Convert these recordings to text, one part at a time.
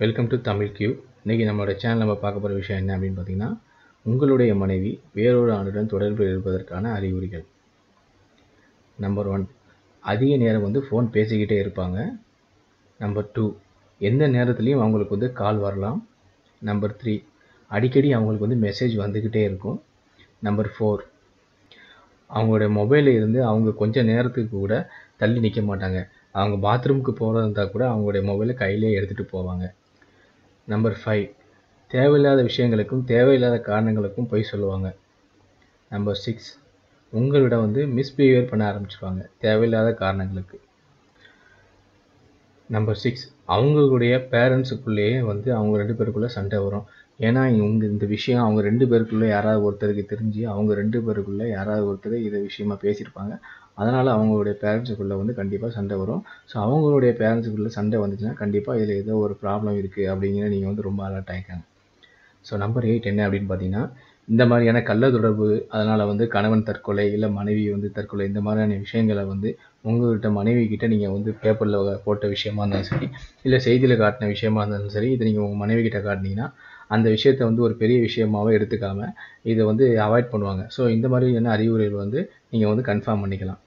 Welcome to TamilCure. இன்றைக்கி நம்மளோட channel நம்ம பார்க்க போகிற விஷயம் என்ன அப்படின்னு பார்த்தீங்கன்னா, உங்களுடைய மனைவி வேறொரு ஆணுடன் தொடர்பில் இருப்பதற்கான அறிகுறிகள். நம்பர் 1, அதிக நேரம் ஃபோன் பேசிக்கிட்டே இருப்பாங்க. நம்பர் 2, எந்த நேரத்துலையும் அவங்களுக்கு கால் வரலாம். நம்பர் 3, அடிக்கடி அவங்களுக்கு மெசேஜ் வந்துக்கிட்டே இருக்கும். நம்பர் 4, அவங்களுடைய மொபைலில் இருந்து அவங்க கொஞ்சம் நேரத்துக்கு கூட தள்ளி நிற்க மாட்டாங்க. அவங்க பாத்ரூமுக்கு போகிறதா இருந்தால் கூட அவங்களுடைய மொபைலை கையிலே எடுத்துகிட்டு போவாங்க. நம்பர் 5, தேவையில்லாத விஷயங்களுக்கும் தேவையில்லாத காரணங்களுக்கும் பொய் சொல்லுவாங்க. நம்பர் 6, உங்களிடம் மிஸ்பிஹேவியர் பண்ண ஆரம்பிச்சிருவாங்க தேவையில்லாத காரணங்களுக்கு. நம்பர் 6, அவங்களுடைய பேரண்ட்ஸுக்குள்ளேயே அவங்க 2 பேருக்குள்ளே சண்டை வரும். ஏன்னா இந்த விஷயம் அவங்க 2 பேருக்குள்ளே யாராவது ஒருத்தருக்கு தெரிஞ்சு அவங்க 2 பேருக்குள்ளே யாராவது ஒருத்தர் இதை விஷயமா பேசியிருப்பாங்க. அதனால் அவங்களுடைய பேரண்ட்ஸுக்குள்ளே கண்டிப்பாக சண்டை வரும். ஸோ அவங்களுடைய பேரண்ட்ஸுக்குள்ளே சண்டை வந்துச்சுன்னா கண்டிப்பாக இதில் ஏதோ ஒரு ப்ராப்ளம் இருக்குது அப்படிங்கிற நீங்கள் ரொம்ப அலர்ட் ஆகிக்காங்க. ஸோ நம்பர் 8 என்ன அப்படின்னு பார்த்தீங்கன்னா, இந்த மாதிரியான கள்ள தொடர்பு, அதனால் கணவன் தற்கொலை இல்லை மனைவி தற்கொலை, இந்த மாதிரியான விஷயங்களை உங்கள்கிட்ட மனைவி கிட்ட நீங்கள் பேப்பரில் போட்ட விஷயமா இருந்தாலும் சரி, இல்லை செய்தியில் காட்டின விஷயமா இருந்தாலும் சரி, இதை நீங்கள் உங்கள் மனைவி கிட்ட காட்டினீங்கன்னா அந்த விஷயத்தை ஒரு பெரிய விஷயமாகவே எடுத்துக்காமல் இதை அவாய்ட் பண்ணுவாங்க. ஸோ இந்த மாதிரியான அறிகுறிகள் நீங்கள் கன்ஃபார்ம் பண்ணிக்கலாம்.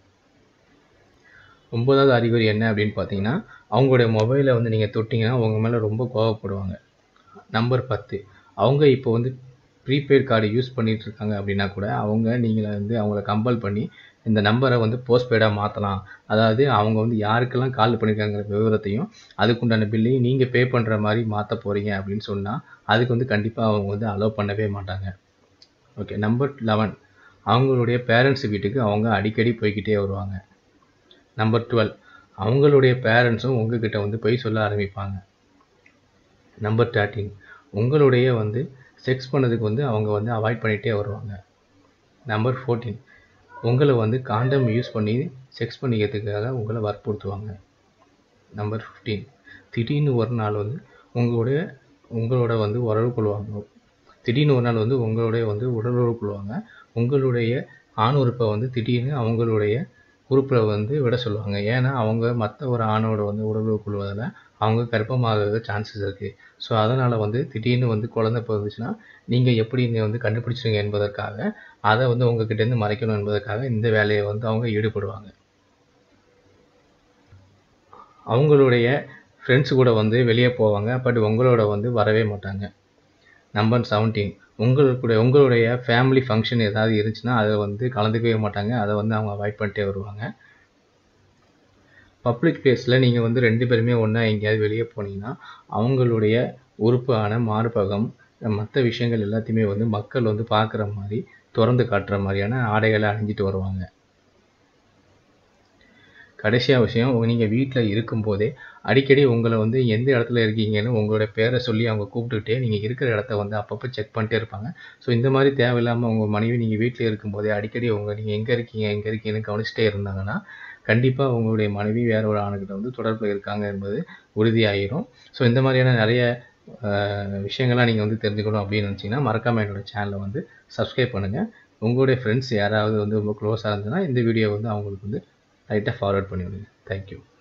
9வது அறிகுறி என்ன அப்படின்னு பார்த்தீங்கன்னா, அவங்களுடைய மொபைலை நீங்கள் தொட்டிங்கன்னா உங்கள் மேலே ரொம்ப கோவப்படுவாங்க. நம்பர் 10, அவங்க இப்போ ப்ரீபெய்ட் கார்டு யூஸ் பண்ணிகிட்டு இருக்காங்க அப்படின்னா கூட நீங்கள் அவங்கள கம்பல் பண்ணி இந்த நம்பரை போஸ்ட்பெய்டாக மாற்றலாம். அதாவது அவங்க யாருக்கெல்லாம் கால் பண்ணியிருக்காங்கிற விவரத்தையும் அதுக்குண்டான பில்லையும் நீங்கள் பே பண்ணுற மாதிரி மாற்ற போகிறீங்க அப்படின்னு சொன்னால் அதுக்கு கண்டிப்பாக அவங்க அலோவ் பண்ணவே மாட்டாங்க. ஓகே. நம்பர் 11, அவங்களுடைய பேரண்ட்ஸ் வீட்டுக்கு அவங்க அடிக்கடி போய்கிட்டே வருவாங்க. நம்பர் 12, அவங்களுடைய பேரண்ட்ஸும் உங்ககிட்ட பொய் சொல்ல ஆரம்பிப்பாங்க. நம்பர் 13, உங்களுடைய செக்ஸ் பண்ணதுக்கு அவங்க அவாய்ட் பண்ணிகிட்டே வருவாங்க. நம்பர் 14, உங்களை காண்டம் யூஸ் பண்ணி செக்ஸ் பண்ணிக்கிறதுக்காக உங்களை வற்புறுத்துவாங்க. நம்பர் 15, திடீர்னு ஒரு நாள் உங்களோட உறவு கொள்வாங்க. திடீர்னு ஒரு நாள் உங்களுடைய உடலுறவு கொள்வாங்க. உங்களுடைய ஆண் உறுப்பை திடீர்னு அவங்களுடைய உறுப்பில் விட சொல்லுவாங்க. ஏன்னா அவங்க மற்ற ஒரு ஆணோட உடலுறவு கொள்வதில் அவங்க கர்ப்பமாகிறது சான்சஸ் இருக்குது. ஸோ அதனால் திடீர்னு குழந்தை பிறந்துச்சுன்னா நீங்கள் எப்படி கண்டுபிடிச்சிருங்க என்பதற்காக அதை உங்ககிட்டேருந்து மறைக்கணும் என்பதற்காக இந்த வேலையை அவங்க ஈடுபடுவாங்க. அவங்களுடைய ஃப்ரெண்ட்ஸு கூட வெளியே போவாங்க. பட் உங்களோட வரவே மாட்டாங்க. நம்பர் 17, உங்களுடைய ஃபேமிலி ஃபங்க்ஷன் ஏதாவது இருந்துச்சுன்னா அதை கலந்துக்கவே மாட்டாங்க. அதை அவங்க அவாய்ட் பண்ணிட்டே வருவாங்க. பப்ளிக் பிளேஸில் நீங்கள் 2 பேருமே ஒன்றா எங்கேயாவது வெளியே போனீங்கன்னா அவங்களுடைய உறுப்பான மார்பகம் மற்ற விஷயங்கள் எல்லாத்தையுமே மக்கள் பார்க்குற மாதிரி திறந்து காட்டுற மாதிரியான ஆடைகளை அணிஞ்சிட்டு வருவாங்க. கடைசியாக விஷயம், நீங்கள் வீட்டில் இருக்கும்போதே அடிக்கடி உங்களை எந்த இடத்துல இருக்கீங்கன்னு உங்களோட பேரை சொல்லி அவங்க கூப்பிட்டுக்கிட்டே நீங்கள் இருக்கிற இடத்த அப்பப்போ செக் பண்ணிட்டே இருப்பாங்க. ஸோ இந்த மாதிரி தேவையில்லாமல் உங்கள் மனைவி நீங்கள் வீட்டில் இருக்கும்போதே அடிக்கடி நீங்கள் எங்கே இருக்கீங்கன்னு கவனிச்சிட்டே இருந்தாங்கன்னா கண்டிப்பாக உங்களுடைய மனைவி வேற ஒரு ஆணுகிட்ட தொடர்பில் இருக்காங்க என்பது உறுதியாகிடும். ஸோ இந்த மாதிரியான நிறைய விஷயங்கள்லாம் நீங்கள் தெரிஞ்சுக்கணும் அப்படின்னு நினச்சிங்கன்னா மறக்காமல் என்னோடய சேனலை சப்ஸ்கிரைப் பண்ணுங்கள். உங்களுடைய ஃப்ரெண்ட்ஸ் யாராவது ரொம்ப க்ளோஸாக இருந்ததுன்னா இந்த வீடியோ அவங்களுக்கு லைட்டாக ஃபார்வர்ட் பண்ணி விடுங்க. தேங்க்யூ.